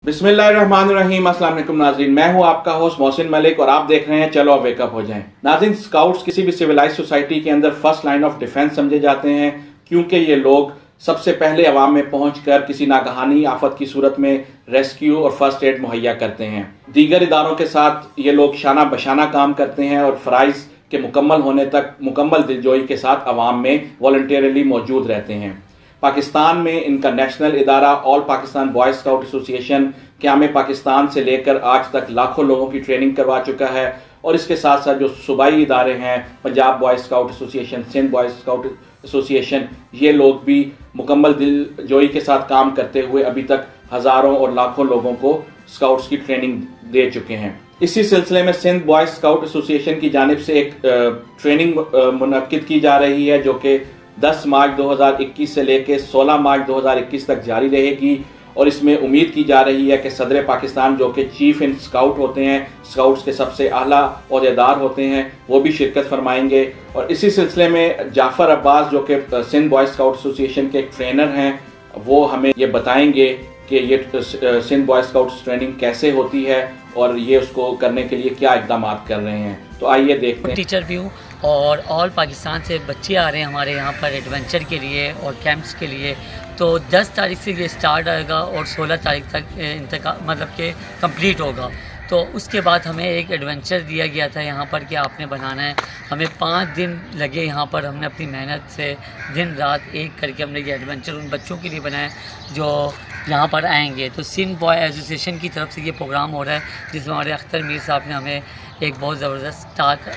बिस्मिल्लाहिर्रहमानिर्रहीम। अस्सलाम वालेकुम नाज़रीन, मैं हूं आपका होस्ट मोहसिन मलिक और आप देख रहे हैं चलो अब वेकअप हो जाएं। नाज़रीन, स्काउट्स किसी भी सिविलाइज सोसाइटी के अंदर फर्स्ट लाइन ऑफ डिफेंस समझे जाते हैं, क्योंकि ये लोग सबसे पहले अवाम में पहुंचकर किसी नागहानी आफत की सूरत में रेस्क्यू और फर्स्ट एड मुहैया करते हैं। दीगर इदारों के साथ ये लोग शाना बशाना काम करते हैं और फ़राइज़ के मुकम्मल होने तक मुकम्मल दिलजोई के साथ अवाम में वॉलंटियरली मौजूद रहते हैं। पाकिस्तान में इनका नेशनल इदारा all Pakistan boy scout association क़याम पाकिस्तान से लेकर आज तक लाखों लोगों की ट्रेनिंग करवा चुका है। और इसके साथ साथ जो सूबाई इदारे हैं, Punjab boy scout association, Sindh boy scout association, ये लोग भी मुकम्मल दिलजोई के साथ काम करते हुए अभी तक हज़ारों और लाखों लोगों को स्काउट्स की ट्रेनिंग दे चुके हैं। इसी सिलसिले में सिंध बॉय स्काउट एसोसिएशन की जानिब से एक ट्रेनिंग मुनक्किद की जा रही है, जो कि 10 मार्च 2021 से लेकर 16 मार्च 2021 तक जारी रहेगी। और इसमें उम्मीद की जा रही है कि सदर पाकिस्तान, जो कि चीफ इन स्काउट होते हैं, स्काउट्स के सबसे आला ओहदेदार होते हैं, वो भी शिरकत फरमाएंगे। और इसी सिलसिले में जाफ़र अब्बास, जो कि सिंध बॉय स्काउट एसोसिएशन के एक ट्रेनर हैं, वो हमें ये बताएंगे कि ये सिंध बॉय स्काउट्स ट्रेनिंग कैसे होती है और ये उसको करने के लिए क्या इक़दाम कर रहे हैं। तो आइए देखते हैं। टीचर भी हूँ और ऑल पाकिस्तान से बच्चे आ रहे हैं हमारे यहाँ पर एडवेंचर के लिए और कैंप्स के लिए। तो 10 तारीख से ये स्टार्ट आएगा और 16 तारीख तक मतलब कि कंप्लीट होगा। तो उसके बाद हमें एक एडवेंचर दिया गया था यहाँ पर कि आपने बनाना है। हमें 5 दिन लगे यहाँ पर, हमने अपनी मेहनत से दिन रात एक करके हमने ये एडवेंचर उन बच्चों के लिए बनाया जो यहाँ पर आएंगे। तो सिंध बॉय एसोसिएशन की तरफ से ये प्रोग्राम हो रहा है, जिसमें हमारे अख्तर मीर साहब ने हमें एक बहुत ज़बरदस्त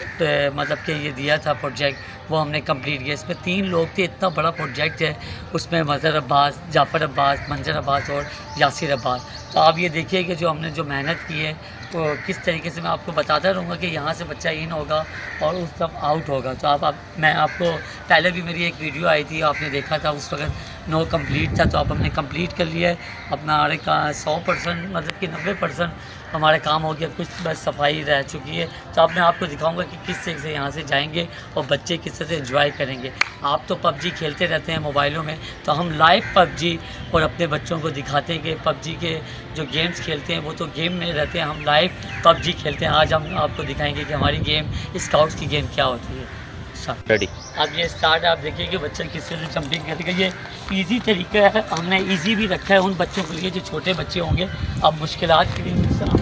मतलब कि ये दिया था प्रोजेक्ट, वो हमने कंप्लीट किया। इसमें 3 लोग थे, इतना बड़ा प्रोजेक्ट है। उसमें मज़हर अब्बास, जाफ़र अब्बास, मंजर अब्बास और यासिर अब्बास। तो आप ये देखिए कि जो हमने जो मेहनत की है तो किस तरीके से मैं आपको बताता रहूँगा कि यहाँ से बच्चा इन होगा और उस सब आउट होगा। तो मैं आपको पहले भी मेरी एक वीडियो आई थी, आपने देखा था, उस वक्त नो कंप्लीट था। तो अब हमने कंप्लीट कर लिया है अपना। हमारे 100% मतलब कि 90% हमारा काम हो गया, कुछ बस सफाई रह चुकी है। तो अब मैं आपको दिखाऊंगा कि किस तरह से यहाँ से जाएंगे और बच्चे किस तरह से एंजॉय करेंगे। आप तो पबजी खेलते रहते हैं मोबाइलों में, तो हम लाइव पबजी और अपने बच्चों को दिखाते हैं कि पबजी के जो गेम्स खेलते हैं वो तो गेम में रहते हैं, हम लाइव पबजी खेलते हैं। आज हम आपको दिखाएंगे कि हमारी गेम स्काउट्स की गेम क्या होती है। रेडी। अब ये स्टार्ट है, आप देखिए कि बच्चा किस तरह से जंपिंग करेगा। ये इजी तरीका है, हमने इजी भी रखा है उन बच्चों के लिए जो छोटे बच्चे होंगे। अब मुश्किलात के लिए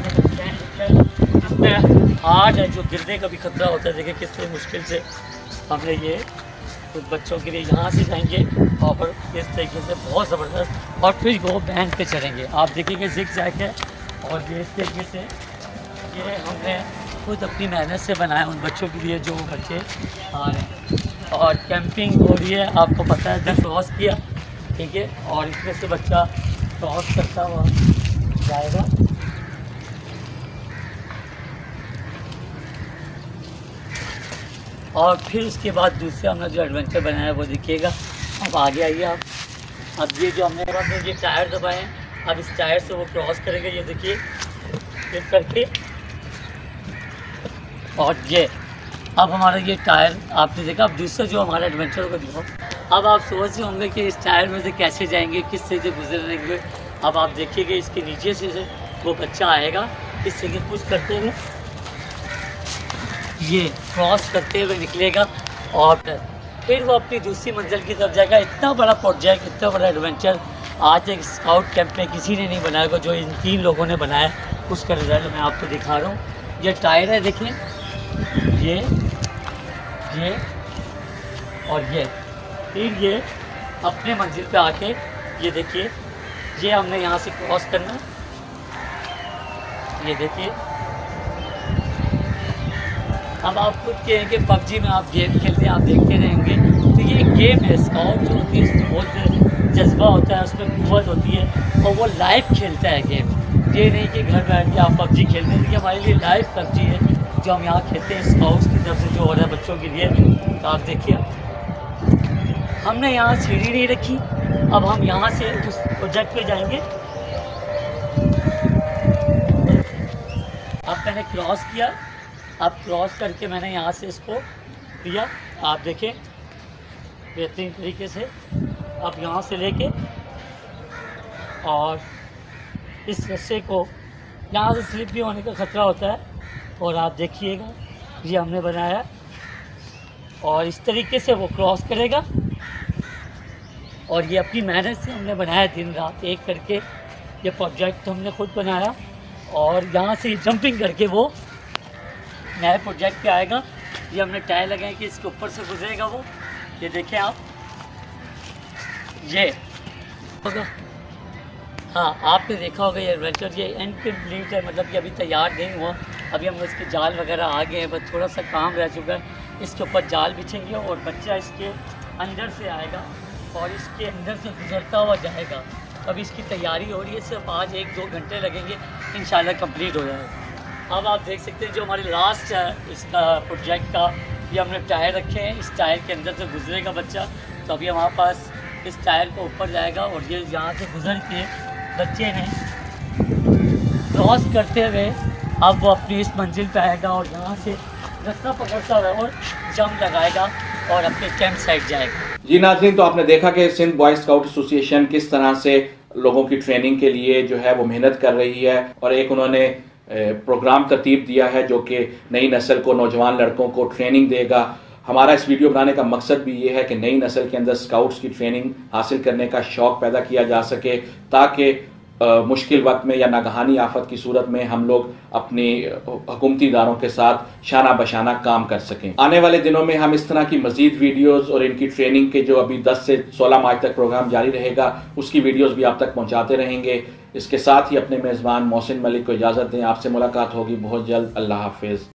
जिसमें हार्ड है, जो गिरने का भी खतरा होता है। देखिए किस तरह मुश्किल से हमने ये कुछ बच्चों के लिए यहाँ से जाएंगे और इस तरीके से बहुत ज़बरदस्त, और फिर वो बैंड पे चढ़ेंगे। आप देखिए जिग जैग है और ये इस तरीके से ये हमने खुद अपनी मेहनत से बनाया उन बच्चों के लिए जो बच्चे आ रहे हैं। और कैंपिंग हो रही है, आपको पता है, 10 क्रॉस किया, ठीक है, और इसमें से बच्चा क्रॉस करता हुआ जाएगा। और फिर उसके बाद दूसरे हमने जो एडवेंचर बनाया है वो देखिएगा। अब आगे आइए आप। अब ये जो हमने ये टायर दबाए हैं, अब इस टायर से वो क्रॉस करेंगे, ये देखिए फिर करके। और ये अब हमारा ये टायर आपने देखा। अब दूसरा जो हमारा एडवेंचर को दिखाओ। अब आप सोच रहे होंगे कि इस टायर में से कैसे जाएंगे, किस से गुजरेंगे। अब आप देखिएगा इसके नीचे से वो बच्चा आएगा, इससे कुछ करते हुए ये क्रॉस करते हुए निकलेगा और फिर वो अपनी दूसरी मंजिल की तरफ जाएगा। इतना बड़ा प्रोजेक्ट, इतना बड़ा एडवेंचर आज एक स्काउट कैंप में किसी ने नहीं बनाया, जो इन 3 लोगों ने बनाया, उसका रिजल्ट मैं आपको दिखा रहा हूँ। ये टायर है, देखिए ये और ये, फिर ये अपने मंजिल पे आके ये देखिए, ये हमने यहाँ से क्रॉस करना। ये देखिए, अब आप खुद कहेंगे पबजी में आप गेम खेलते हैं, आप देखते रहेंगे, तो ये गेम है। स्काउट जो होती है उसमें बहुत जज्बा होता है, उसमें कुव्वत होती है और वो लाइव खेलता है गेम। ये नहीं कि घर बैठ के आप पबजी खेलते हैं, देखिए हमारे लिए लाइव पबजी है जो हम यहाँ खेलते हैं स्काउट्स की तरफ से जो हो रहा है बच्चों के लिए। तो आप देखिए, हमने यहाँ सीढ़ी नहीं रखी। अब हम यहाँ से उस प्रोजेक्ट पे जाएंगे। अब मैंने क्रॉस किया, अब क्रॉस करके मैंने यहाँ से इसको दिया, आप देखें बेहतरीन तरीके से। अब यहाँ से लेके और इस रस्से को यहाँ से स्लिप भी होने का ख़तरा होता है। और आप देखिएगा ये हमने बनाया और इस तरीके से वो क्रॉस करेगा। और ये अपनी मेहनत से हमने बनाया, दिन रात एक करके ये प्रोजेक्ट हमने खुद बनाया। और यहाँ से जंपिंग करके वो नए प्रोजेक्ट पे आएगा। ये हमने टायर लगाए कि इसके ऊपर से गुजरेगा वो। ये देखें आप, ये होगा। हाँ, आपने देखा होगा ये एडवेंचर, ये इनकम्प्लीट है, मतलब कि अभी तैयार नहीं हुआ। अभी हम इसके जाल वगैरह आ गए हैं, बस थोड़ा सा काम रह चुका है। इसके ऊपर जाल बिछेंगे और बच्चा इसके अंदर से आएगा और इसके अंदर से गुजरता हुआ जाएगा। अभी इसकी तैयारी हो रही है, सिर्फ आज 1-2 घंटे लगेंगे, इंशाल्लाह कंप्लीट हो जाएगा। अब आप देख सकते हैं जो हमारी लास्ट है इसका प्रोजेक्ट का, ये हमने टायर रखे हैं। इस टायर के अंदर से गुजरेगा बच्चा। तो अभी हमारे पास इस टायर को ऊपर जाएगा और ये यहाँ से गुजर के बच्चे ने क्रॉस करते हुए अब वो अपनी इस मंजिल पे आएगा और यहाँ से रास्ता पकड़ता हुआ और जंप लगाएगा और अपने कैंप साइट जाएगा। जी नाज़रीन, तो आपने देखा कि सिंध बॉय स्काउट एसोसिएशन किस तरह से लोगों की ट्रेनिंग के लिए जो है वो मेहनत कर रही है और एक उन्होंने प्रोग्राम तरतीब दिया है जो कि नई नस्ल को, नौजवान लड़कों को ट्रेनिंग देगा। हमारा इस वीडियो बनाने का मकसद भी ये है कि नई नस्ल के अंदर स्काउट्स की ट्रेनिंग हासिल करने का शौक़ पैदा किया जा सके, ताकि मुश्किल वक्त में या नागहानी आफत की सूरत में हम लोग अपनी हुकूमती इदारों के साथ शाना बशाना काम कर सकें। आने वाले दिनों में हम इस तरह की मजीद वीडियोस और इनकी ट्रेनिंग के जो अभी 10 से 16 मार्च तक प्रोग्राम जारी रहेगा उसकी वीडियोस भी आप तक पहुंचाते रहेंगे। इसके साथ ही अपने मेज़बान मोहसिन मलिक को इजाज़त दें। आपसे मुलाकात होगी बहुत जल्द। अल्लाह हाफिज़।